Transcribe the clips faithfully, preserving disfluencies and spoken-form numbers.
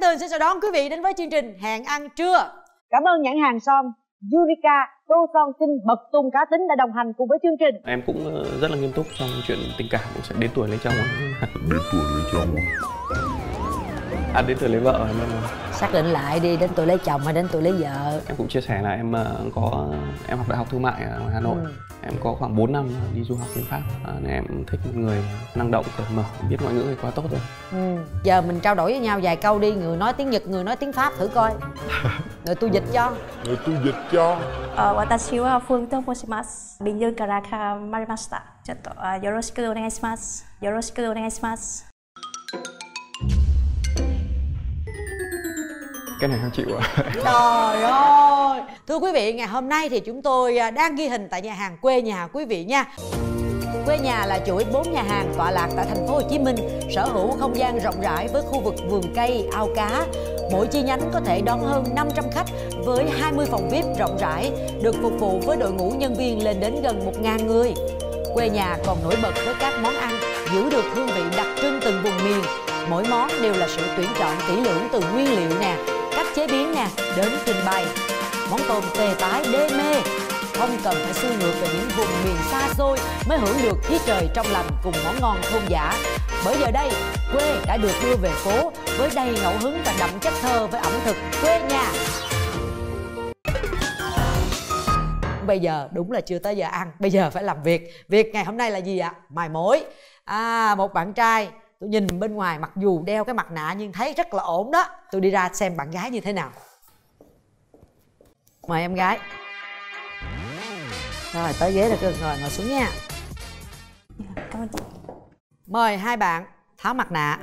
Tường xin chào đón quý vị đến với chương trình Hẹn Ăn Trưa. Cảm ơn nhãn hàng son Yurika, tô son xinh bậc tung cá tính đã đồng hành cùng với chương trình. Em cũng rất là nghiêm túc trong chuyện tình cảm, cũng sẽ đến tuổi lấy chồng. Đến tuổi lấy chồng à, đến tuổi lấy vợ nên là... Xác định lại đi, đến tuổi lấy chồng hay đến tuổi lấy vợ? Em cũng chia sẻ là em có em học đại học thương mại ở Hà Nội. Ừ. Em có khoảng bốn năm đi du học bên Pháp, à, nên em thích một người năng động, cởi mở, biết ngoại ngữ thì quá tốt rồi. Ừ. Giờ mình trao đổi với nhau vài câu đi, người nói tiếng Nhật, người nói tiếng Pháp thử coi. Rồi tôi dịch cho. Rồi tôi dịch cho. Watashi wa Phương to moshimasu. Bình Dươngから参りました。ちょっとよろしくお願いします。よろしくお願いします。 Cái này không chịu ạ. Trời ơi. Thưa quý vị, ngày hôm nay thì chúng tôi đang ghi hình tại nhà hàng Quê Nhà quý vị nha. Quê Nhà là chuỗi bốn nhà hàng tọa lạc tại thành phố Hồ Chí Minh, sở hữu không gian rộng rãi với khu vực vườn cây, ao cá. Mỗi chi nhánh có thể đón hơn năm trăm khách với hai mươi phòng vi ai pi rộng rãi, được phục vụ với đội ngũ nhân viên lên đến gần một nghìn người. Quê Nhà còn nổi bật với các món ăn giữ được hương vị đặc trưng từng vùng miền. Mỗi món đều là sự tuyển chọn kỹ lưỡng từ nguyên liệu nè, cách chế biến nè, đến trình bày. Món tôm tê tái đê mê, không cần phải xuôi ngược về những vùng miền xa xôi mới hưởng được khí trời trong lành cùng món ngon thôn dã. Bởi giờ đây, quê đã được đưa về phố với đầy ngẫu hứng và đậm chất thơ với ẩm thực Quê Nhà. Bây giờ đúng là chưa tới giờ ăn, bây giờ phải làm việc. Việc ngày hôm nay là gì ạ? Mài mối. À, một bạn trai, tôi nhìn bên ngoài mặc dù đeo cái mặt nạ nhưng thấy rất là ổn đó. Tôi đi ra xem bạn gái như thế nào. Mời em gái. Rồi, tới ghế rồi cưng, rồi ngồi xuống nha. Cảm ơn chị. Mời hai bạn tháo mặt nạ.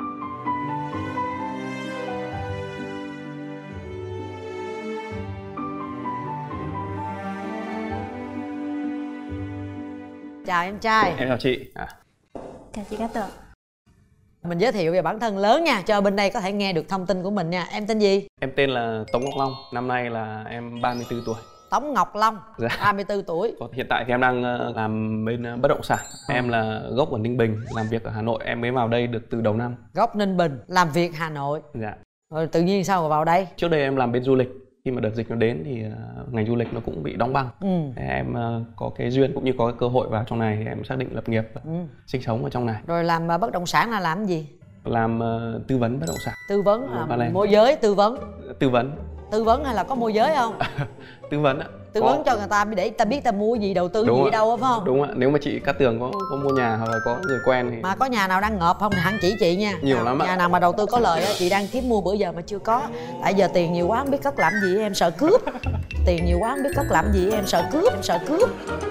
Chào em trai. Em chào chị. À. Chào chị Cát Tường. Mình giới thiệu về bản thân lớn nha, cho bên đây có thể nghe được thông tin của mình nha. Em tên gì? Em tên là Tống Ngọc Long, năm nay là em ba mươi tư tuổi. Tống Ngọc Long, dạ. ba mươi tư tuổi. Hiện tại thì em đang làm bên bất động sản. À. Em là gốc ở Ninh Bình, làm việc ở Hà Nội. Em mới vào đây được từ đầu năm. Gốc Ninh Bình, làm việc Hà Nội. Dạ. Rồi tự nhiên sao mà vào đây? Trước đây em làm bên du lịch. Khi mà đợt dịch nó đến thì uh, ngành du lịch nó cũng bị đóng băng. Ừ. Em uh, có cái duyên cũng như có cái cơ hội vào trong này thì em xác định lập nghiệp và ừ. sinh sống ở trong này. Rồi làm uh, bất động sản là làm gì? Làm uh, tư vấn bất động sản. Tư vấn là môi giới tư vấn. Tư vấn. Tư vấn hay là có môi giới không? Tư vấn ạ. Tư có. vấn cho người ta để ta biết ta mua gì, đầu tư đúng gì ạ. đâu phải không? Đúng ạ. Nếu mà chị Cát Tường có có mua nhà hoặc là có người quen thì mà có nhà nào đang ngợp không thì hẳn chỉ chị nha. Nhiều nào, lắm ạ. Nhà nào mà đầu tư có lời á, chị đang kiếm mua bữa giờ mà chưa có. Tại giờ tiền nhiều quá không biết cất làm gì em sợ cướp. Tiền nhiều quá không biết cất làm gì em sợ cướp, em sợ cướp.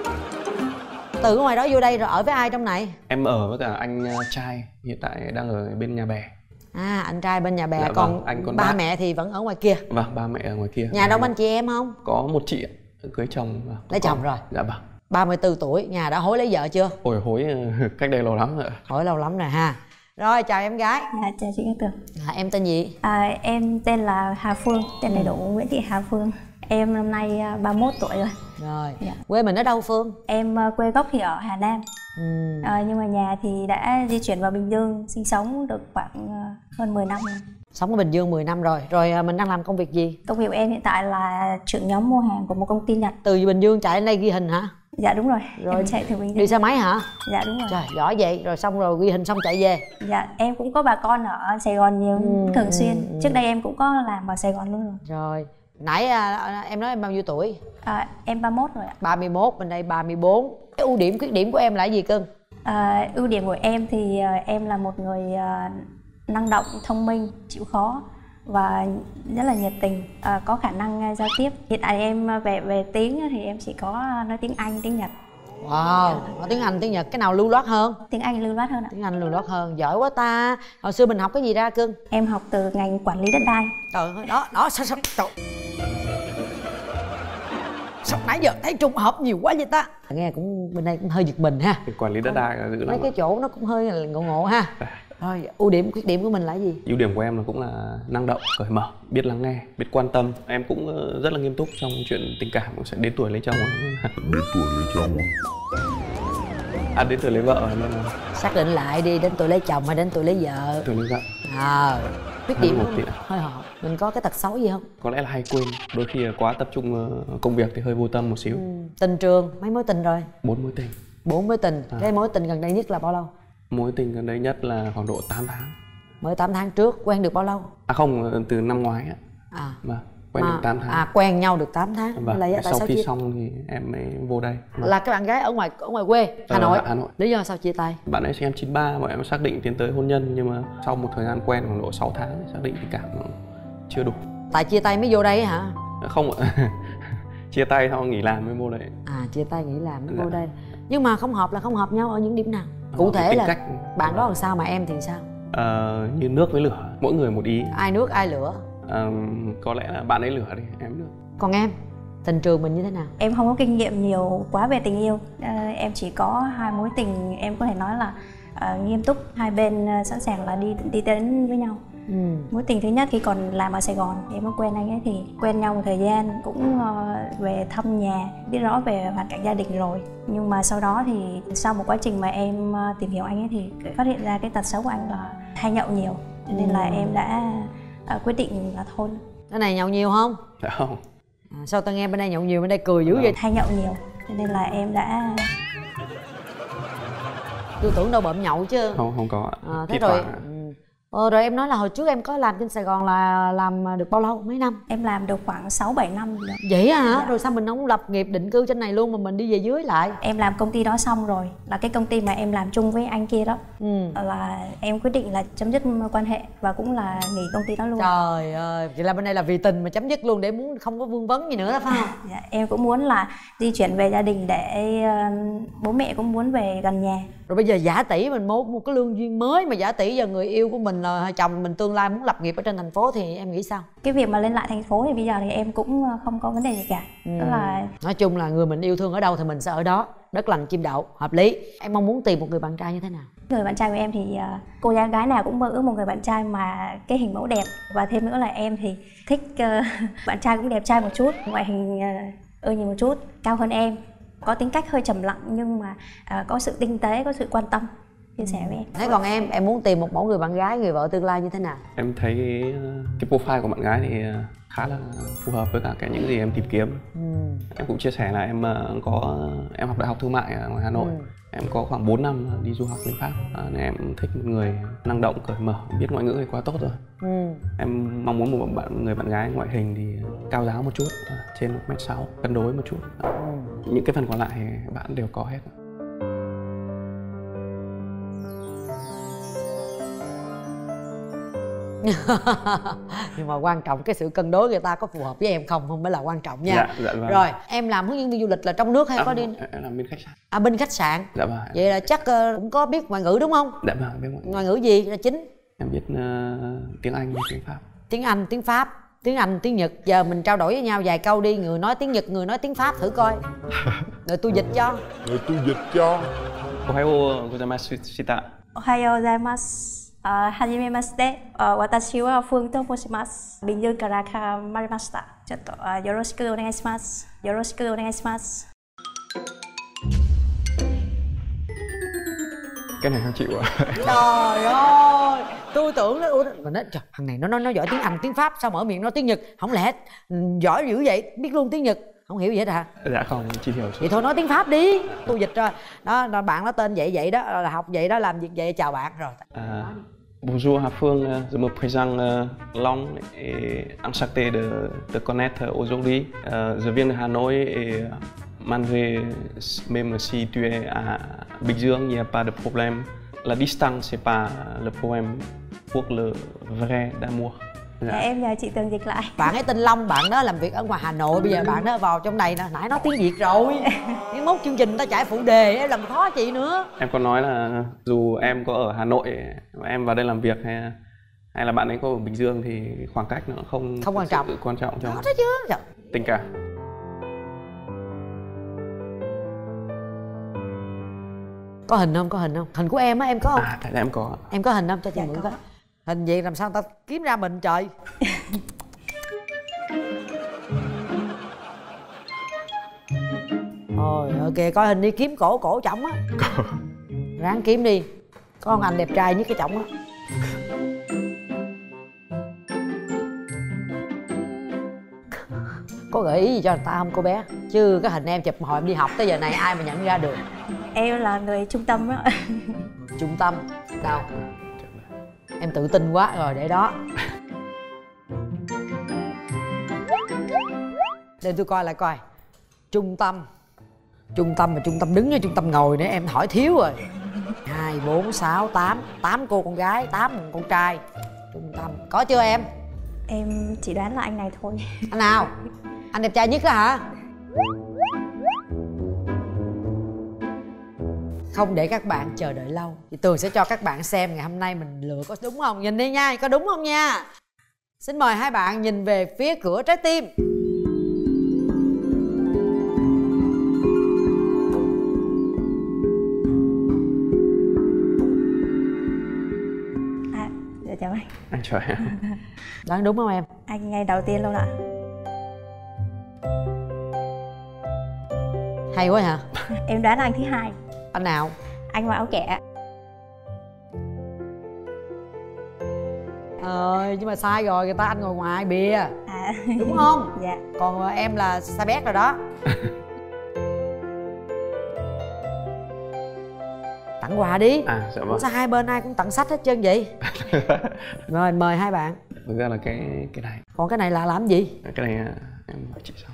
Từ ngoài đó vô đây rồi ở với ai trong này? Em ở với cả anh trai, hiện tại đang ở bên Nhà Bè. À, anh trai bên Nhà Bè. Dạ, còn vâng, anh còn ba bác. Mẹ thì vẫn ở ngoài kia. Vâng, ba mẹ ở ngoài kia. Nhà đông anh chị em không? Có một chị ạ, cưới chồng. Lấy chồng con. rồi. Dạ vâng. ba mươi tư tuổi, nhà đã hối lấy vợ chưa? Ôi hối cách đây lâu lắm rồi. Hối lâu lắm rồi ha. Rồi, chào em gái. Dạ, chào chị Cát Tường. À, em tên gì? À, em tên là Hà Phương, tên đầy đủ ừ. Nguyễn Thị Hà Phương. Em năm nay ba mươi mốt tuổi rồi. Rồi. Dạ. Quê mình ở đâu Phương? Em quê gốc thì ở Hà Nam. Ừ. À, nhưng mà nhà thì đã di chuyển vào Bình Dương sinh sống được khoảng hơn mười năm rồi. Sống ở Bình Dương mười năm rồi. Rồi mình đang làm công việc gì? Công việc của em hiện tại là trưởng nhóm mua hàng của một công ty Nhật. Từ Bình Dương chạy đến đây ghi hình hả? Dạ đúng rồi. Rồi em chạy từ Bình Dương. Đi xe máy hả? Dạ đúng rồi. Trời, giỏi vậy. Rồi xong rồi ghi hình xong chạy về. Dạ, em cũng có bà con ở Sài Gòn nhiều, ừ, thường xuyên. Ừ. Trước đây em cũng có làm ở Sài Gòn luôn rồi. Rồi. Nãy à, em nói em bao nhiêu tuổi? À, em ba mươi mốt rồi ạ. ba mươi mốt, bên đây ba mươi bốn. Cái ưu điểm, khuyết điểm của em là gì cưng? À, ưu điểm của em thì uh, em là một người uh, năng động, thông minh, chịu khó và rất là nhiệt tình, uh, có khả năng uh, giao tiếp. Hiện tại em uh, về về tiếng thì em chỉ có uh, nói tiếng Anh, tiếng Nhật. Wow, nói tiếng Anh, tiếng Nhật, cái nào lưu loát hơn? Tiếng Anh lưu loát hơn ạ. Tiếng Anh lưu loát hơn, giỏi quá ta. Hồi xưa mình học cái gì ra cưng? Em học từ ngành quản lý đất đai. Trời ơi, đó, đó, sao, sao, trời. Sao nãy giờ thấy trùng hợp nhiều quá vậy ta? Nghe cũng bên đây cũng hơi giật mình ha. Cái quản lý đất đai là dữ lắm. Mấy cái chỗ nó cũng hơi ngộ ngộ ha. Rồi, ưu điểm, khuyết điểm của mình là gì? Ưu điểm của em là cũng là năng động, cởi mở, biết lắng nghe, biết quan tâm. Em cũng rất là nghiêm túc trong chuyện tình cảm, cũng sẽ đến tuổi lấy chồng. Đến tuổi lấy chồng. À, đến tuổi lấy vợ nên là... Xác định lại đi, đến tuổi lấy chồng hay đến tuổi lấy vợ? Tuổi lấy vợ. À, khuyết điểm một không? tí. Hơi họ. Mình có cái tật xấu gì không? Có lẽ là hay quên, đôi khi là quá tập trung công việc thì hơi vô tâm một xíu. Ừ. Tình trường, mấy mối tình rồi? Bốn mối tình. Bốn mối tình. À. Cái mối tình gần đây nhất là bao lâu? Mối tình gần đây nhất là khoảng độ tám tháng. Mới tám tháng trước. Quen được bao lâu? À không, từ năm ngoái á. À. Vâng, quen Mà, được tám tháng. À, quen nhau được tám tháng. Vâng, là tại sau sao khi chia... xong thì em mới vô đây. Vâng. Là cái bạn gái ở ngoài ở ngoài quê, Hà Ờ, Nội. Hà Nội. Lý do sao chia tay? Bạn ấy sinh em chín ba, bọn em xác định tiến tới hôn nhân, nhưng mà sau một thời gian quen khoảng độ sáu tháng thì xác định tình cảm nó chưa đủ. Tại chia tay mới vô đây hả? Không ạ. Chia tay xong nghỉ làm mới vô đây. À, chia tay nghỉ làm mới Dạ. vô đây. Nhưng mà không hợp là không hợp nhau ở những điểm nào? Ờ, Cụ thể tính là cách... bạn đó làm sao mà em thì sao? Ờ, như nước với lửa, mỗi người một ý. Ai nước ai lửa? Ờ, có lẽ là bạn ấy lửa đi, em nước. Còn em, tình trường mình như thế nào? Em không có kinh nghiệm nhiều quá về tình yêu. À, em chỉ có hai mối tình em có thể nói là à, nghiêm túc, hai bên à, sẵn sàng là đi đi đến với nhau. Ừ. Mối tình thứ nhất khi còn làm ở Sài Gòn thì em có quen anh ấy, thì quen nhau một thời gian cũng uh, về thăm nhà, biết rõ về hoàn cảnh gia đình rồi. Nhưng mà sau đó thì sau một quá trình mà em uh, tìm hiểu anh ấy thì phát hiện ra cái tật xấu của anh là hay nhậu nhiều. Cho nên là em đã uh, quyết định là thôi. Cái này nhậu nhiều không? Dạ không. À, sao tao nghe bên đây nhậu nhiều, bên đây cười dữ vậy? Hay nhậu nhiều. Cho nên là em đã... Tôi tưởng đâu bợm nhậu chứ. Không, không có. À, thế Thi rồi. thoảng. Ừ. Ờ, rồi em nói là hồi trước em có làm trên Sài Gòn là làm được bao lâu, mấy năm? Em làm được khoảng sáu bảy năm rồi. Vậy á hả? Dạ. Rồi sao mình không lập nghiệp định cư trên này luôn mà mình đi về dưới lại? Em làm công ty đó xong rồi, là cái công ty mà em làm chung với anh kia đó. Ừ. Là em quyết định là chấm dứt quan hệ và cũng là nghỉ công ty đó luôn. Trời ơi, vậy là bên đây là vì tình mà chấm dứt luôn để muốn không có vương vấn gì nữa đó phải không? Dạ, em cũng muốn là di chuyển về gia đình để uh, bố mẹ cũng muốn về gần nhà. Rồi bây giờ giả tỷ mình một một cái lương duyên mới mà giả tỷ giờ người yêu của mình là chồng mình tương lai muốn lập nghiệp ở trên thành phố thì em nghĩ sao? Cái việc mà lên lại thành phố thì bây giờ thì em cũng không có vấn đề gì cả. Ừ. Tức là nói chung là người mình yêu thương ở đâu thì mình sẽ ở đó, đất lành chim đậu, hợp lý. Em mong muốn tìm một người bạn trai như thế nào? người bạn trai của em thì uh, cô gái nào cũng mơ ước một người bạn trai mà cái hình mẫu đẹp, và thêm nữa là em thì thích uh, bạn trai cũng đẹp trai một chút, ngoại hình uh, ưa nhìn một chút, cao hơn em, có tính cách hơi trầm lặng nhưng mà uh, có sự tinh tế, có sự quan tâm chia sẻ với em. Thế còn em, em muốn tìm một mẫu người bạn gái, người vợ tương lai như thế nào? Em thấy cái, cái profile của bạn gái thì khá là phù hợp với cả cái những gì em tìm kiếm. Ừ. Em cũng chia sẻ là em có em học đại học thương mại ở ngoài Hà Nội. Ừ. Em có khoảng bốn năm đi du học bên Pháp, à, nên em thích một người năng động, cởi mở, biết ngoại ngữ thì quá tốt rồi. Ừ. Em mong muốn một bạn người bạn gái ngoại hình thì cao giáo một chút, à, trên một mét sáu, cân đối một chút. À, ừ. Những cái phần còn lại thì bạn đều có hết. Nhưng mà quan trọng cái sự cân đối người ta có phù hợp với em không không mới là quan trọng nha. Dạ, dạ vâng. Rồi em làm hướng dẫn viên du lịch là trong nước hay à, có đi? Em làm bên khách sạn. À, bên khách sạn. Dạ vâng. Vậy là chắc uh, cũng có biết ngoại ngữ đúng không? Dạ vâng, biết ngoại ngữ. Ngoại ngữ gì là chính? Em biết uh, tiếng Anh và tiếng Pháp. Tiếng Anh, tiếng Pháp, tiếng Anh, tiếng Nhật. Giờ mình trao đổi với nhau vài câu đi, người nói tiếng Nhật, người nói tiếng Pháp thử coi. Rồi tôi dịch cho. Rồi tôi dịch cho. Ohayo gozaimashita. Ohayo gozaimasu. Uh, hajimemashite. Uh, watashi wa Phương to moshimasu. Bình Dương Karaka marimashita. Chotto uh, yoroshiku onegaishimasu. Yoroshiku onegaishimasu. Cái này không chịu à? Trời ơi, tôi tưởng nó mình nói trời, thằng này nó nói nó giỏi tiếng Anh, tiếng Pháp, sao mở miệng nói tiếng Nhật? Không lẽ giỏi dữ vậy, biết luôn tiếng Nhật? Không hiểu gì hết hả? Dạ không, chỉ hiểu. Vậy thôi nói tiếng Pháp đi. Tôi dịch rồi. Đó, đó bạn nó tên vậy vậy đó, là học vậy đó, làm việc vậy, chào bạn rồi. À, bonjour Hà Phương, je me présente Long et enchanté de de connaître aujourd'hui. Uh, je viens de Hà Nội et malgré même si tu es à Bình Dương, il n'y a pas de problème. La distance c'est pas le problème pour le vrai d'amour. Dạ. Em nhờ chị Tường dịch lại. Bạn ấy tên Long, bạn đó làm việc ở ngoài Hà Nội, bây giờ bạn đó vào trong này nè, nãy nói tiếng Việt rồi. Cái mốt chương trình ta chạy phụ đề, em làm khó chị nữa. Em có nói là dù em có ở Hà Nội, em vào đây làm việc hay hay là bạn ấy có ở Bình Dương thì khoảng cách nó không không quan trọng, quan trọng cho đó chứ. Trời. Tình cảm. Có hình không? Có hình không? Hình của em á, em có không? À, tại em có. Em có hình không? Cho chị dạ, mượn coi. Hình gì làm sao ta kiếm ra mình trời. Rồi ok, coi hình đi, kiếm cổ cổ chổng á. Ráng kiếm đi. Có ông anh đẹp trai nhất cái chổng á. có gợi ý gì cho người ta không cô bé? Chứ cái hình em chụp hồi em đi học tới giờ này ai mà nhận ra được. Em là người trung tâm đó. Trung tâm đâu? Em tự tin quá rồi, để đó. Để tôi coi lại coi. Trung tâm. Trung tâm mà trung tâm đứng hay trung tâm ngồi nữa em hỏi thiếu rồi. Hai, bốn, sáu, tám. Tám cô con gái, tám con trai. Trung tâm. Có chưa em? Em chỉ đoán là anh này thôi. Anh nào? Anh đẹp trai nhất đó hả? Không để các bạn chờ đợi lâu thì Tường sẽ cho các bạn xem ngày hôm nay mình lựa có đúng không. Nhìn đi nha, có đúng không nha. Xin mời hai bạn nhìn về phía cửa trái tim. À, dạ chào anh. Anh chào em. Đoán đúng không em? Anh ngày đầu tiên luôn ạ. Hay quá hả? Em đoán là anh thứ hai. Anh nào? Anh mặc áo kẻ. Ờ, nhưng mà sai rồi, người ta anh ngồi ngoài bìa. À. Đúng không? Dạ. Còn em là sai bét rồi đó. Tặng quà đi. À dạ vâng. Sao hai bên ai cũng tặng sách hết trơn vậy? Rồi mời hai bạn. Thực ra là cái cái này. Còn cái này là làm gì? Cái này em hỏi chị sau.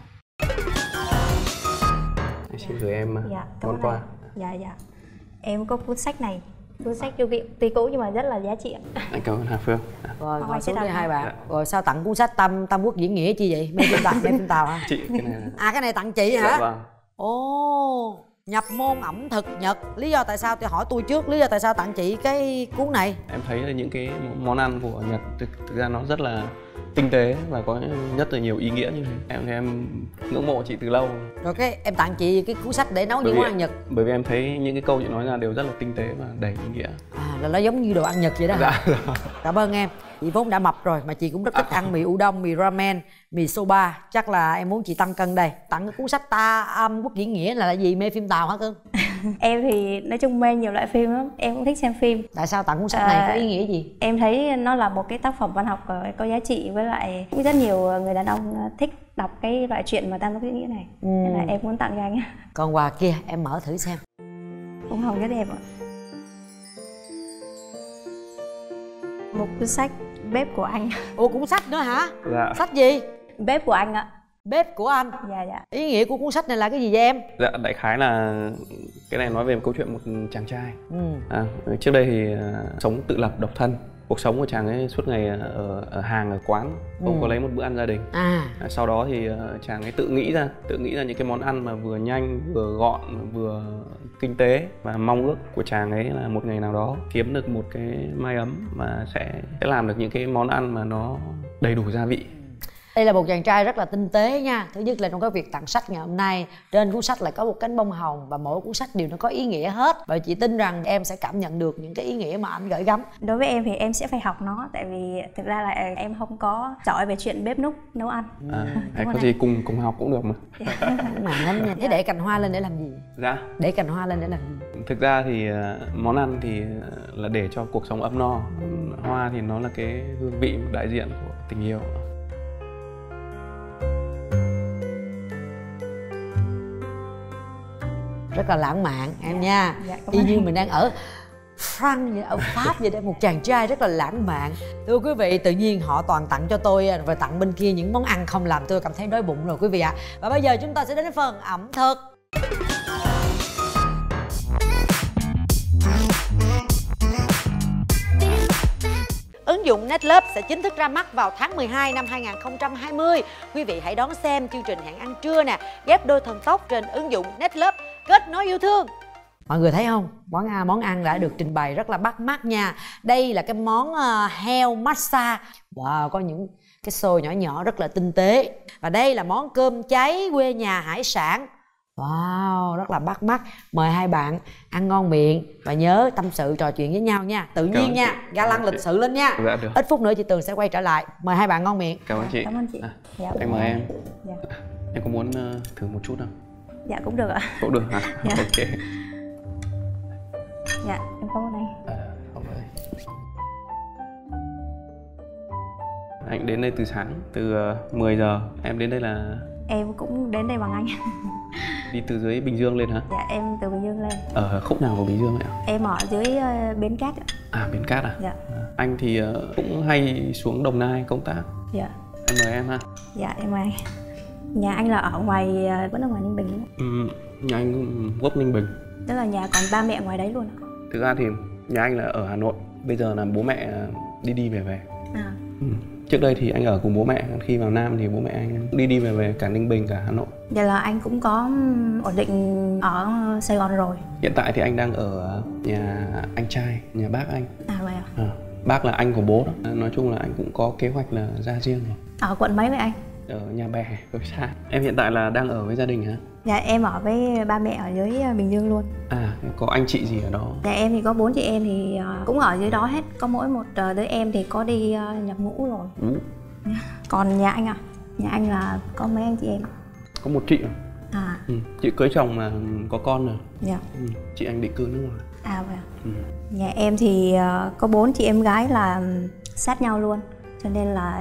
Anh xin gửi em Dạ, món quà. Dạ dạ. Em có cuốn sách này. Cuốn sách vô vị tuy cũ nhưng mà rất là giá trị ạ. Anh cảm ơn Hà Phương. Rồi Không, ngồi anh sẽ xuống đi đọc. hai bạn. Dạ. Rồi sao tặng cuốn sách Tam Tam Quốc diễn nghĩa chi vậy? Mê phim Tàu, mê phim Tàu hả? Chị cái này là... À cái này tặng chị hả? Dạ vâng. Ồ, nhập môn ẩm thực Nhật. Lý do tại sao tôi hỏi tôi trước, lý do tại sao tặng chị cái cuốn này? Em thấy là những cái món ăn của Nhật thực, thực ra nó rất là tinh tế và có rất là nhiều ý nghĩa như thế. Em thì em ngưỡng mộ chị từ lâu. Rồi cái em tặng chị cái cuốn sách để nấu Bởi những vì- món ăn Nhật. Bởi vì em thấy những cái câu chị nói ra đều rất là tinh tế và đầy ý nghĩa. À là nó giống như đồ ăn Nhật vậy đó hả? Dạ. Cảm ơn em. Chị vốn đã mập rồi mà chị cũng rất thích ăn mì udon, mì ramen, mì soba. Chắc là em muốn chị tăng cân đây. Tặng cái cuốn sách Ta Âm Quốc Diễn Nghĩa là gì? Mê phim Tàu hả cưng? Em thì nói chung mê nhiều loại phim lắm. Em cũng thích xem phim. Tại sao tặng cuốn sách này? À, Có ý nghĩa gì? Em thấy nó là một cái tác phẩm văn học có, có giá trị, với lại cũng rất nhiều người đàn ông thích đọc cái loại truyện mà Tam Quốc Diễn Nghĩa này. Ừ. Nên là em muốn tặng cho anh. Còn quà kia em mở thử xem. Bông hồng rất đẹp ạ. Một cuốn sách Bếp của anh. Ủa cuốn sách nữa hả? Dạ. Sách gì? Bếp của anh ạ. Bếp của anh. Dạ dạ. Ý nghĩa của cuốn sách này là cái gì vậy em? Dạ, đại khái là cái này nói về một câu chuyện một chàng trai. Ừ. À, trước đây thì uh, sống tự lập độc thân. Cuộc sống của chàng ấy suốt ngày ở, ở hàng, ở quán, không Ừ. có lấy một bữa ăn gia đình. À. À, sau đó thì uh, chàng ấy tự nghĩ ra, tự nghĩ ra những cái món ăn mà vừa nhanh, vừa gọn, vừa kinh tế. Và mong ước của chàng ấy là một ngày nào đó kiếm được một cái mái ấm mà sẽ, sẽ làm được những cái món ăn mà nó đầy đủ gia vị. Đây là một chàng trai rất là tinh tế nha. Thứ nhất là trong cái việc tặng sách ngày hôm nay, trên cuốn sách lại có một cánh bông hồng và mỗi cuốn sách đều nó có ý nghĩa hết. Và chị tin rằng em sẽ cảm nhận được những cái ý nghĩa mà anh gửi gắm. Đối với em thì em sẽ phải học nó, tại vì thực ra là em không có giỏi về chuyện bếp núc nấu ăn. À, hay ơn có anh. gì cùng cùng học cũng được mà. Cũng mặn lắm nha. Thế để cành hoa lên để làm gì? Dạ. Để cành hoa lên để làm gì? Thực ra thì uh, món ăn thì uh, là để cho cuộc sống ấm no. Hoa thì nó là cái hương vị đại diện của tình yêu. Rất là lãng mạn em Dạ. nha. Dạ, cảm Y ơn như anh. mình đang ở France vậy, ở Pháp vậy đó, một chàng trai rất là lãng mạn. Thưa quý vị, tự nhiên họ toàn tặng cho tôi và tặng bên kia những món ăn không làm tôi cảm thấy đói bụng rồi quý vị ạ. Và bây giờ chúng ta sẽ đến với phần ẩm thực. Ứng dụng Netlove sẽ chính thức ra mắt vào tháng mười hai năm hai nghìn không trăm hai mươi. Quý vị hãy đón xem chương trình Hẹn Ăn Trưa nè, ghép đôi thần tốc trên ứng dụng Netlove, kết nối yêu thương. Mọi người thấy không? Món ăn, món ăn đã được trình bày rất là bắt mắt nha. Đây là cái món uh, heo massage. Wow, có những cái xôi nhỏ nhỏ rất là tinh tế. Và đây là món cơm cháy quê nhà hải sản. Wow, rất là bắt mắt. Mời hai bạn ăn ngon miệng và nhớ tâm sự trò chuyện với nhau nha. Tự nhiên nha, ga lăng lịch sự lên nha. Dạ được. Ít phút nữa chị Tường sẽ quay trở lại. Mời hai bạn ngon miệng. Cảm ơn chị. Cảm ơn chị. À, Dạ. anh mời em. Dạ. Em có muốn uh, thử một chút không? Dạ cũng được ạ. Cũng được hả? Dạ. Ok. Dạ, em cảm ơn anh. À, không phải. Anh đến đây từ sáng, từ uh, mười giờ. Em đến đây là Em cũng đến đây bằng anh. Đi từ dưới Bình Dương lên hả? Dạ em từ Bình Dương lên. Ở khúc nào của Bình Dương vậy ạ? Em ở dưới uh, Bến Cát ạ. À, Bến Cát à? Dạ. À, anh thì uh, cũng hay xuống Đồng Nai công tác. Dạ. Em mời em ha. Dạ em mời anh. Nhà anh là ở ngoài, uh, vẫn ở ngoài Ninh Bình đúng không? Ừ, nhà anh cũng gốc Ninh Bình. Tức là nhà còn ba mẹ ngoài đấy luôn ạ? Thực ra thì nhà anh là ở Hà Nội. Bây giờ là bố mẹ đi đi về về. À. Ừ. Trước đây thì anh ở cùng bố mẹ, khi vào Nam thì bố mẹ anh đi đi về về cả Ninh Bình cả Hà Nội. Vậy là anh cũng có ổn định ở Sài Gòn rồi. Hiện tại thì anh đang ở nhà anh trai, nhà bác anh. À vậy à? À, bác là anh của bố đó. Nói chung là anh cũng có kế hoạch là ra riêng rồi. Ở quận mấy vậy anh? Ở Nhà Bè, ở xa. Em hiện tại là đang ở với gia đình hả? Dạ em ở với ba mẹ ở dưới Bình Dương luôn. À, có anh chị gì ở đó? Dạ em thì có bốn chị em thì cũng ở dưới đó hết. Có mỗi một đứa em thì có đi nhập ngũ rồi. Ừ. Còn nhà anh à? Nhà anh là có mấy anh chị em? Có một chị. À. Ừ. Chị cưới chồng mà có con rồi. Dạ. Ừ. Chị anh định cư nước ngoài. À vậy à? Ừ. Nhà em thì có bốn chị em gái là sát nhau luôn. Cho nên là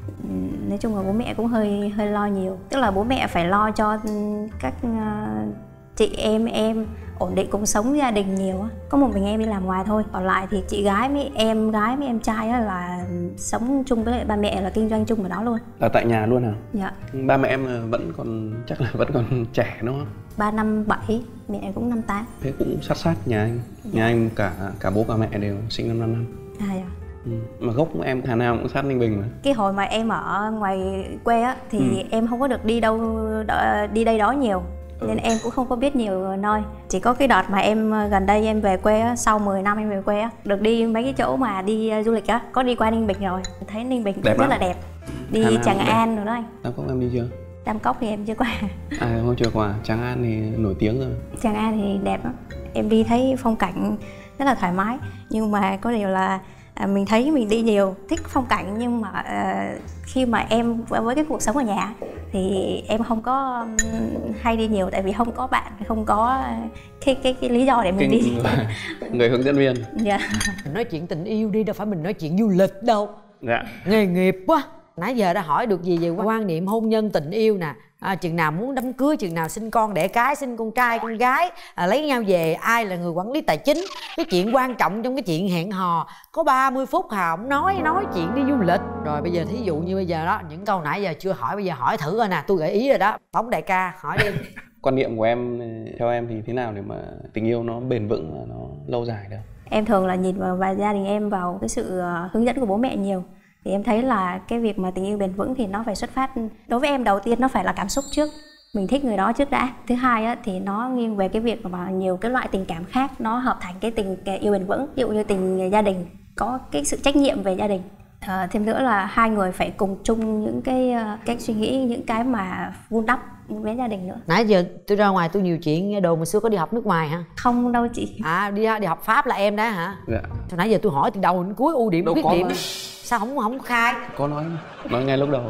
nói chung là bố mẹ cũng hơi hơi lo nhiều. Tức là bố mẹ phải lo cho các uh, chị em em ổn định cuộc sống gia đình nhiều á. Có một mình em đi làm ngoài thôi. Còn lại thì chị gái với em gái với em trai á là sống chung với ba mẹ, là kinh doanh chung ở đó luôn. Ở tại nhà luôn hả? Dạ. Ba mẹ em vẫn còn, chắc là vẫn còn trẻ đúng không? Ba năm bảy, mẹ cũng năm tám. Thế cũng sát sát nhà anh. Dạ. Nhà anh cả cả bố cả mẹ đều sinh năm năm năm. À dạ. Ừ. Mà gốc em Hà Nam cũng sát Ninh Bình mà. Cái hồi mà em ở ngoài quê á thì ừ. em không có được đi đâu đi đây đó nhiều. Ừ. Nên em cũng không có biết nhiều nơi. Chỉ có cái đợt mà em gần đây em về quê á, sau mười năm em về quê á, được đi mấy cái chỗ mà đi du lịch á, có đi qua Ninh Bình rồi. Thấy Ninh Bình đẹp rất lắm. Là đẹp. Đi Tràng An rồi đó anh. Tam Cốc em đi chưa? Tam Cốc thì em chưa qua. À không chưa qua. Tràng An thì nổi tiếng rồi. Tràng An thì đẹp lắm. Em đi thấy phong cảnh rất là thoải mái. Nhưng mà có điều là À, mình thấy mình đi nhiều, thích phong cảnh, nhưng mà uh, khi mà em với cái cuộc sống ở nhà thì em không có um, hay đi nhiều, tại vì không có bạn, không có cái cái, cái lý do để mình cái đi. Người, người hướng dẫn viên. Dạ. Mình nói chuyện tình yêu đi, đâu phải mình nói chuyện du lịch đâu. Dạ. Nghề nghiệp quá. Nãy giờ đã hỏi được gì về quan niệm hôn nhân tình yêu nè, à, chừng nào muốn đám cưới, chừng nào sinh con đẻ cái, sinh con trai con gái, à, lấy nhau về, ai là người quản lý tài chính. Cái chuyện quan trọng trong cái chuyện hẹn hò có ba mươi phút Hà ổng nói nói chuyện đi du lịch. Rồi bây giờ thí dụ như bây giờ đó, những câu nãy giờ chưa hỏi, bây giờ hỏi thử rồi nè, tôi gợi ý rồi đó. Bóng đại ca hỏi đi. Quan niệm của em, theo em thì thế nào để mà tình yêu nó bền vững và nó lâu dài được? Em thường là nhìn vào và gia đình em vào cái sự hướng dẫn của bố mẹ nhiều. Thì em thấy là cái việc mà tình yêu bền vững thì nó phải xuất phát, đối với em đầu tiên nó phải là cảm xúc trước. Mình thích người đó trước đã. Thứ hai á, thì nó nghiêng về cái việc mà nhiều cái loại tình cảm khác nó hợp thành cái tình cái yêu bền vững. Ví dụ như tình gia đình, có cái sự trách nhiệm về gia đình. À, thêm nữa là hai người phải cùng chung những cái cách suy nghĩ, những cái mà vun đắp với gia đình nữa. Nãy giờ tôi ra ngoài tôi nhiều chuyện nghe đồn hồi xưa có đi học nước ngoài hả? Không đâu chị. À đi đi học Pháp là em đó hả? Dạ. Từ nãy giờ tôi hỏi từ đầu đến cuối ưu điểm khuyết điểm. Sao không không khai? Có nói nói ngay lúc đầu.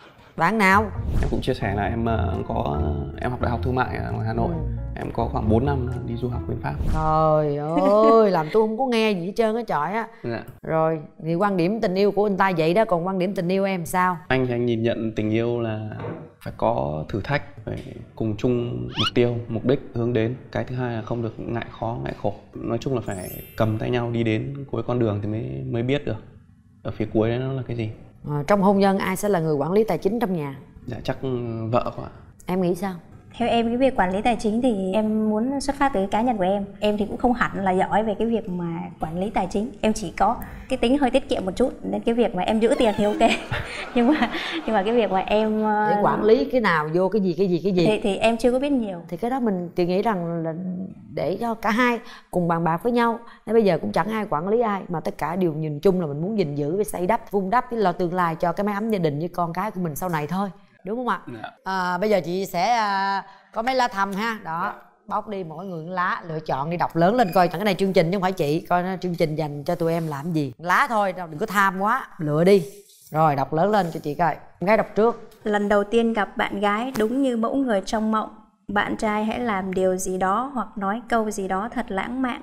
Bạn nào? Em cũng chia sẻ là em có em học đại học thương mại ở ngoài Hà Nội. Ừ. Em có khoảng bốn năm đi du học bên Pháp. Trời ơi, làm tôi không có nghe gì hết trơn á trời á. Dạ. Rồi, thì quan điểm tình yêu của anh ta vậy đó, còn quan điểm tình yêu em sao? Anh thì anh nhìn nhận tình yêu là phải có thử thách, phải cùng chung mục tiêu, mục đích hướng đến. Cái thứ hai là không được ngại khó, ngại khổ. Nói chung là phải cầm tay nhau đi đến cuối con đường thì mới mới biết được ở phía cuối đấy nó là cái gì. À, trong hôn nhân ai sẽ là người quản lý tài chính trong nhà? Dạ chắc vợ của ạ. Em nghĩ sao? Theo em, cái việc quản lý tài chính thì em muốn xuất phát từ cái cá nhân của em. Em thì cũng không hẳn là giỏi về cái việc mà quản lý tài chính. Em chỉ có cái tính hơi tiết kiệm một chút, nên cái việc mà em giữ tiền thì ok. nhưng mà nhưng mà cái việc mà em để quản lý cái nào vô cái gì cái gì cái gì thì, thì em chưa có biết nhiều. Thì cái đó mình thì nghĩ rằng là để cho cả hai cùng bàn bạc với nhau. Nên bây giờ cũng chẳng ai quản lý ai, mà tất cả đều nhìn chung là mình muốn gìn giữ và xây đắp, vun đắp cái lo tương lai cho cái mái ấm gia đình với con cái của mình sau này thôi. Đúng không ạ? Dạ. À, bây giờ chị sẽ à, có mấy lá thăm ha. Đó, dạ. Bóc đi mỗi người một lá, lựa chọn đi, đọc lớn lên coi. Cái này chương trình chứ không phải chị. Coi nó chương trình dành cho tụi em làm gì. Lá thôi, đừng có tham quá. Lựa đi. Rồi, đọc lớn lên cho chị coi. Gái đọc trước. Lần đầu tiên gặp bạn gái đúng như mẫu người trong mộng. Bạn trai hãy làm điều gì đó hoặc nói câu gì đó thật lãng mạn,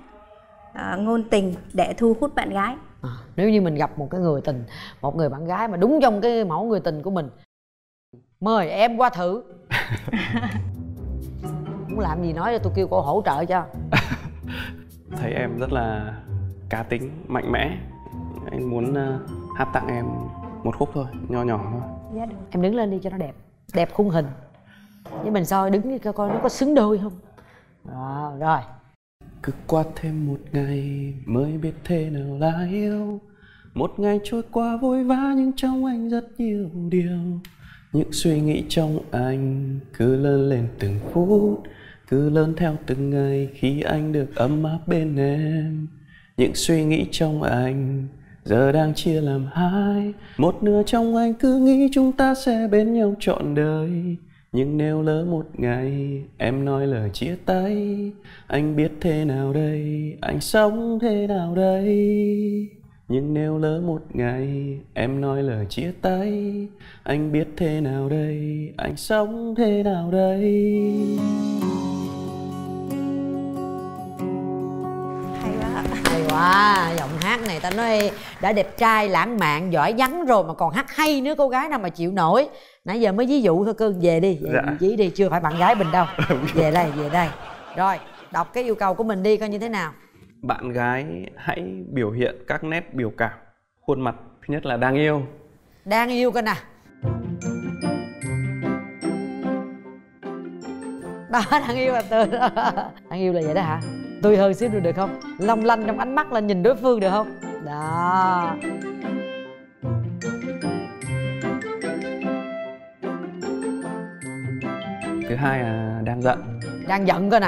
à, ngôn tình để thu hút bạn gái. À, nếu như mình gặp một cái người tình, một người bạn gái mà đúng trong cái mẫu người tình của mình, Mời em qua thử. Muốn làm gì nói cho tôi kêu cô hỗ trợ cho. Thấy em rất là cá tính, mạnh mẽ. Anh muốn uh, hát tặng em một khúc thôi, nho nhỏ thôi. Dạ được. Em đứng lên đi cho nó đẹp. Đẹp khung hình. Với mình soi đứng đi coi nó có xứng đôi không. Đó, rồi. Cứ qua thêm một ngày mới biết thế nào là yêu. Một ngày trôi qua vội vã nhưng trong anh rất nhiều điều. Những suy nghĩ trong anh cứ lớn lên từng phút, cứ lớn theo từng ngày khi anh được ấm áp bên em. Những suy nghĩ trong anh giờ đang chia làm hai. Một nửa trong anh cứ nghĩ chúng ta sẽ bên nhau trọn đời. Nhưng nếu lỡ một ngày em nói lời chia tay, anh biết thế nào đây, anh sống thế nào đây. Nhưng nếu lỡ một ngày em nói lời chia tay, anh biết thế nào đây, anh sống thế nào đây. Hay quá. Hay quá, giọng hát này ta nói đã đẹp trai, lãng mạn, giỏi vắng rồi mà còn hát hay nữa, cô gái nào mà chịu nổi. Nãy giờ mới ví dụ thôi cưng, về đi, về dạ. vị trí đi, chưa phải bạn gái mình đâu. Về đây, về đây. Rồi, đọc cái yêu cầu của mình đi coi như thế nào. Bạn gái hãy biểu hiện các nét biểu cảm khuôn mặt. Thứ nhất là đang yêu. Đang yêu coi nè. Đó, đang yêu là tươi. Đang yêu là vậy đó hả? Tươi hơn xíu được không? Long lanh trong ánh mắt lên nhìn đối phương được không? Đó. Thứ hai là đang giận. Đang giận coi nè.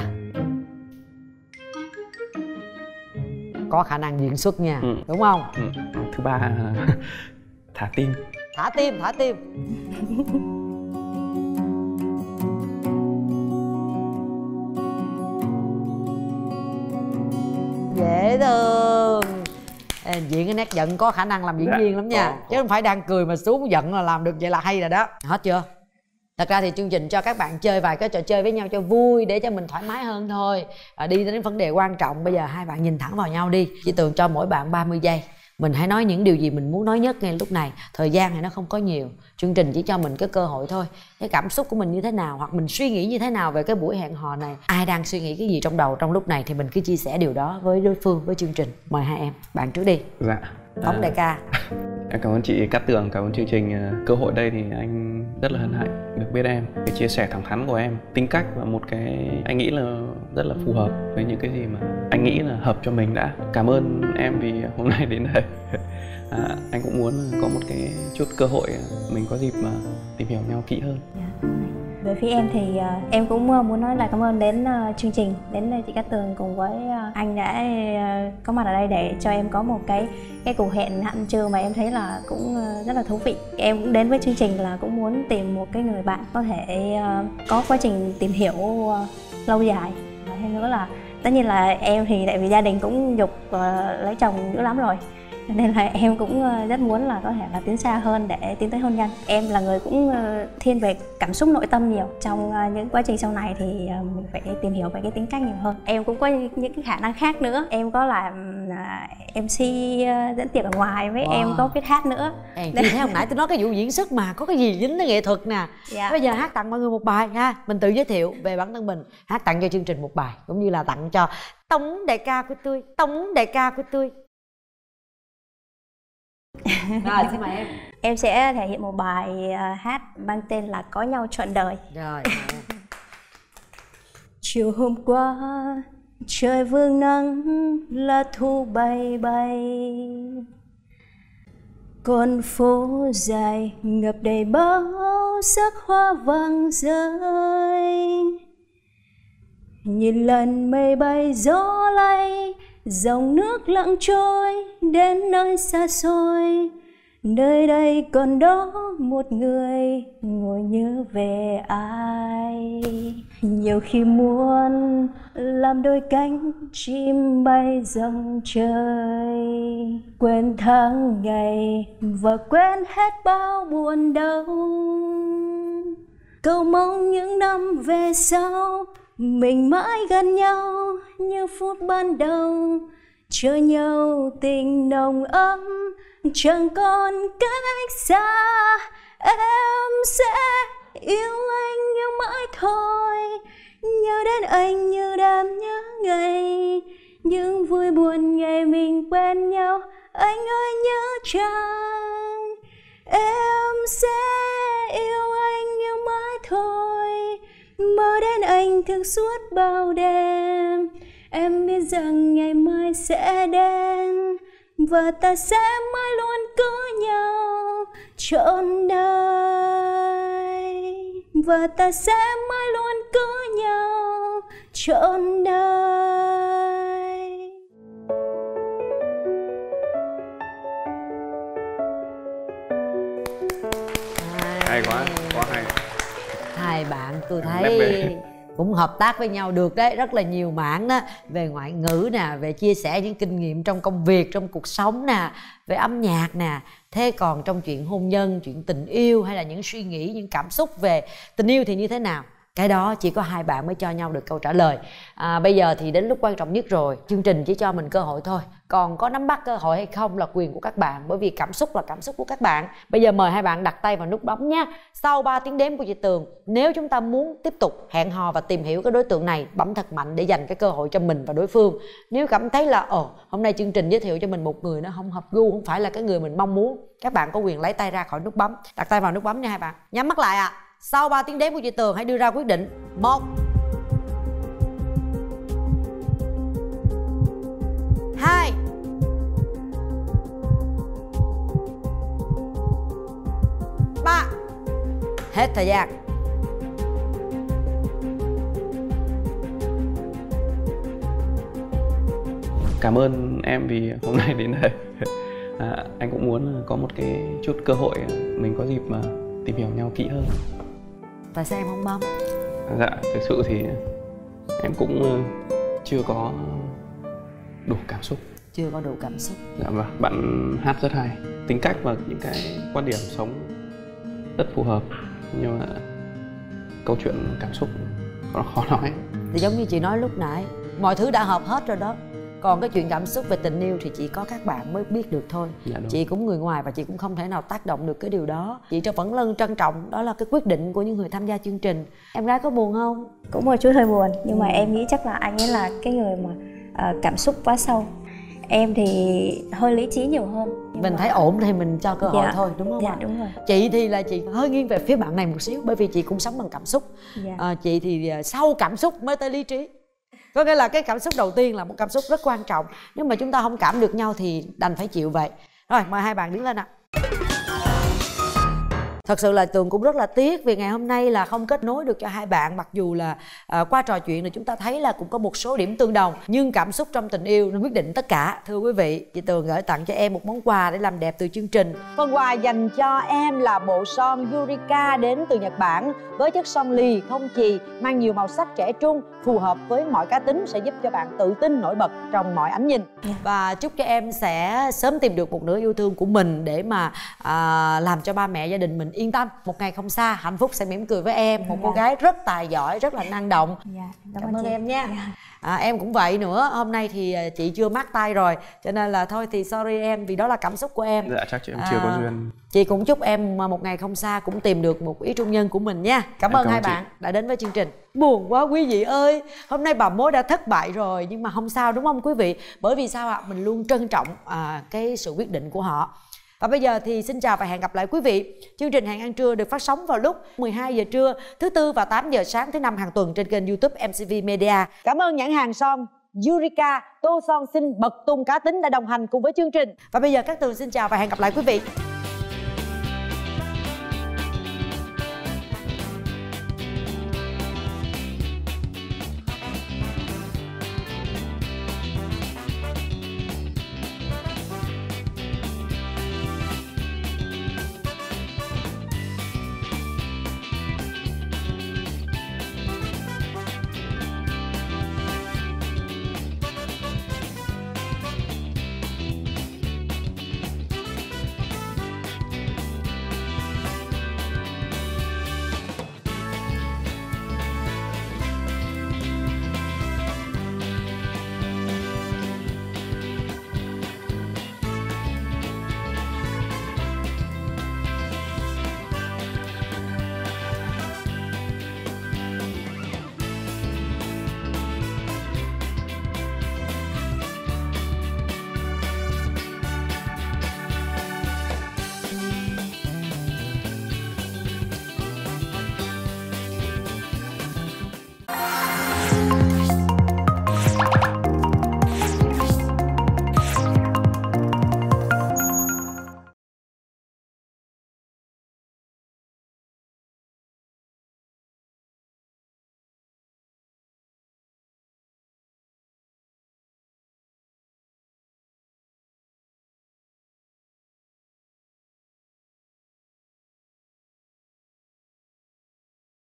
Có khả năng diễn xuất nha, ừ. Đúng không? Ừ. Thứ ba là thả tim. Thả tim, thả tim. Dễ thương. Ê, diễn cái nét giận có khả năng làm diễn viên lắm nha. Chứ không phải đang cười mà xuống giận là làm được vậy là hay rồi đó. Hết chưa? Thật ra thì chương trình cho các bạn chơi vài cái trò chơi với nhau cho vui, để cho mình thoải mái hơn thôi. À, đi đến vấn đề quan trọng, bây giờ hai bạn nhìn thẳng vào nhau đi. Chỉ Tường cho mỗi bạn ba mươi giây. Mình hãy nói những điều gì mình muốn nói nhất ngay lúc này. Thời gian thì nó không có nhiều. Chương trình chỉ cho mình cái cơ hội thôi. Cái cảm xúc của mình như thế nào, hoặc mình suy nghĩ như thế nào về cái buổi hẹn hò này. Ai đang suy nghĩ cái gì trong đầu trong lúc này thì mình cứ chia sẻ điều đó với đối phương, với chương trình. Mời hai em, bạn trước đi. Dạ. Phóng đại ca. Em cảm ơn chị Cát Tường, cảm ơn chương trình. Cơ hội đây thì anh rất là hân hạnh được biết em. Cái chia sẻ thẳng thắn của em, tính cách và một cái anh nghĩ là rất là phù hợp với những cái gì mà anh nghĩ là hợp cho mình đã. Cảm ơn em vì hôm nay đến đây. À, anh cũng muốn có một cái chút cơ hội mình có dịp mà tìm hiểu nhau kỹ hơn. Dạ. Về phía em thì uh, em cũng uh, muốn nói là cảm ơn đến uh, chương trình, đến uh, chị Cát Tường cùng với uh, anh đã uh, có mặt ở đây để cho em có một cái cái cuộc hẹn hạn trưa mà em thấy là cũng uh, rất là thú vị. Em cũng đến với chương trình là cũng muốn tìm một cái người bạn có thể uh, có quá trình tìm hiểu uh, lâu dài. Và thêm nữa là tất nhiên là em thì tại vì gia đình cũng giục uh, lấy chồng dữ lắm rồi, nên là em cũng rất muốn là có thể là tiến xa hơn để tiến tới hôn nhân. Em là người cũng thiên về cảm xúc nội tâm nhiều. Trong những quá trình sau này thì mình phải tìm hiểu về cái tính cách nhiều hơn. Em cũng có những cái khả năng khác nữa. Em có làm em xê dẫn tiệc ở ngoài với wow. Em có biết hát nữa. Em thấy hồi nãy tôi nói cái vụ diễn xuất mà có cái gì dính tới nghệ thuật nè. Dạ. Bây giờ hát tặng mọi người một bài ha. Mình tự giới thiệu về bản thân mình, hát tặng cho chương trình một bài, cũng như là tặng cho Tống đại ca của tôi. Tống đại ca của tôi. Rồi, xin mời em. Em sẽ thể hiện một bài uh, hát mang tên là Có nhau trọn đời. Rồi. Chiều hôm qua trời vương nắng, lá thu bay bay, con phố dài ngập đầy bao sắc hoa vàng rơi. Nhìn lần mây bay gió lay, dòng nước lặng trôi đến nơi xa xôi. Nơi đây còn đó một người ngồi nhớ về ai. Nhiều khi muốn làm đôi cánh chim bay dòng trời, quên tháng ngày và quên hết bao buồn đau. Cầu mong những năm về sau mình mãi gần nhau như phút ban đầu, chờ nhau tình nồng ấm chẳng còn cách xa. Em sẽ yêu anh như mãi thôi. Nhớ đến anh như đêm nhớ ngày, những vui buồn ngày mình quen nhau. Anh ơi nhớ chăng em sẽ yêu anh như mãi thôi. Mơ đến anh thức suốt bao đêm, em biết rằng ngày mai sẽ đến và ta sẽ mãi luôn có nhau trọn đời. Và ta sẽ mãi luôn có nhau trọn đời. Hay quá, quá hay. Hai bạn tôi thấy cũng hợp tác với nhau được đấy, rất là nhiều mảng đó, về ngoại ngữ nè, về chia sẻ những kinh nghiệm trong công việc, trong cuộc sống nè, về âm nhạc nè. Thế còn trong chuyện hôn nhân, chuyện tình yêu hay là những suy nghĩ, những cảm xúc về tình yêu thì như thế nào? Cái đó chỉ có hai bạn mới cho nhau được câu trả lời. À, bây giờ thì đến lúc quan trọng nhất rồi. Chương trình chỉ cho mình cơ hội thôi, còn có nắm bắt cơ hội hay không là quyền của các bạn, bởi vì cảm xúc là cảm xúc của các bạn. Bây giờ mời hai bạn đặt tay vào nút bấm nhé. Sau ba tiếng đếm của chị Tường, nếu chúng ta muốn tiếp tục hẹn hò và tìm hiểu cái đối tượng này, bấm thật mạnh để dành cái cơ hội cho mình và đối phương. Nếu cảm thấy là ồ, hôm nay chương trình giới thiệu cho mình một người nó không hợp gu, không phải là cái người mình mong muốn, các bạn có quyền lấy tay ra khỏi nút bấm. Đặt tay vào nút bấm nha hai bạn. Nhắm mắt lại ạ. À. Sau ba tiếng đếm của chị Tường hãy đưa ra quyết định. Một, hai, ba. Hết thời gian. Cảm ơn em vì hôm nay đến đây. À, anh cũng muốn có một cái chút cơ hội mình có dịp mà tìm hiểu nhau kỹ hơn. Tại sao em không bấm? Dạ, thực sự thì em cũng chưa có đủ cảm xúc. Chưa có đủ cảm xúc. Dạ vâng, bạn hát rất hay, tính cách và những cái quan điểm sống rất phù hợp, nhưng mà câu chuyện cảm xúc nó khó nói. Thì giống như chị nói lúc nãy, mọi thứ đã hợp hết rồi đó. Còn cái chuyện cảm xúc về tình yêu thì chỉ có các bạn mới biết được thôi. Dạ, chị cũng người ngoài và chị cũng không thể nào tác động được cái điều đó. Chị cho vẫn luôn trân trọng đó là cái quyết định của những người tham gia chương trình. Em gái có buồn không? Cũng một chút hơi buồn, nhưng ừ. mà em nghĩ chắc là anh ấy là cái người mà uh, cảm xúc quá sâu. Em thì hơi lý trí nhiều hơn. Mình mà... thấy ổn thì mình cho cơ hội dạ. thôi, đúng không Dạ ạ? đúng rồi. Chị thì là chị hơi nghiêng về phía bạn này một xíu, bởi vì chị cũng sống bằng cảm xúc. Dạ. À, chị thì sau cảm xúc mới tới lý trí. Có nghĩa là cái cảm xúc đầu tiên là một cảm xúc rất quan trọng. Nếu mà chúng ta không cảm được nhau thì đành phải chịu vậy. Rồi, mời hai bạn đứng lên ạ. Thật sự là Tường cũng rất là tiếc vì ngày hôm nay là không kết nối được cho hai bạn. Mặc dù là à, qua trò chuyện thì chúng ta thấy là cũng có một số điểm tương đồng, nhưng cảm xúc trong tình yêu nó quyết định tất cả. Thưa quý vị, chị Tường gửi tặng cho em một món quà để làm đẹp từ chương trình. Phần quà dành cho em là bộ son Yurika đến từ Nhật Bản, với chất son lì không chì, mang nhiều màu sắc trẻ trung, phù hợp với mọi cá tính, sẽ giúp cho bạn tự tin nổi bật trong mọi ánh nhìn. Và chúc cho em sẽ sớm tìm được một nửa yêu thương của mình để mà à, làm cho ba mẹ gia đình mình yên tâm. Một ngày không xa, hạnh phúc sẽ mỉm cười với em. Một cô gái rất tài giỏi, rất là năng động. Dạ, cảm, cảm ơn chị. Em nha. Dạ. À, em cũng vậy nữa. Hôm nay thì chị chưa mắc tay rồi, cho nên là thôi thì sorry em, vì đó là cảm xúc của em. Dạ chắc chị em chưa à, có duyên. Chị cũng chúc em một ngày không xa cũng tìm được một ý trung nhân của mình nha. Cảm ơn hai chị. Bạn đã đến với chương trình. Buồn quá quý vị ơi, hôm nay bà mối đã thất bại rồi, nhưng mà không sao đúng không quý vị? Bởi vì sao ạ? Mình luôn trân trọng à, cái sự quyết định của họ. Và bây giờ thì xin chào và hẹn gặp lại quý vị. Chương trình Hàng Ăn Trưa được phát sóng vào lúc mười hai giờ trưa thứ tư và tám giờ sáng thứ năm hàng tuần trên kênh YouTube em xê vê Media. Cảm ơn nhãn hàng son Yurika, tô son xinh bật tung cá tính đã đồng hành cùng với chương trình. Và bây giờ các Tường xin chào và hẹn gặp lại quý vị.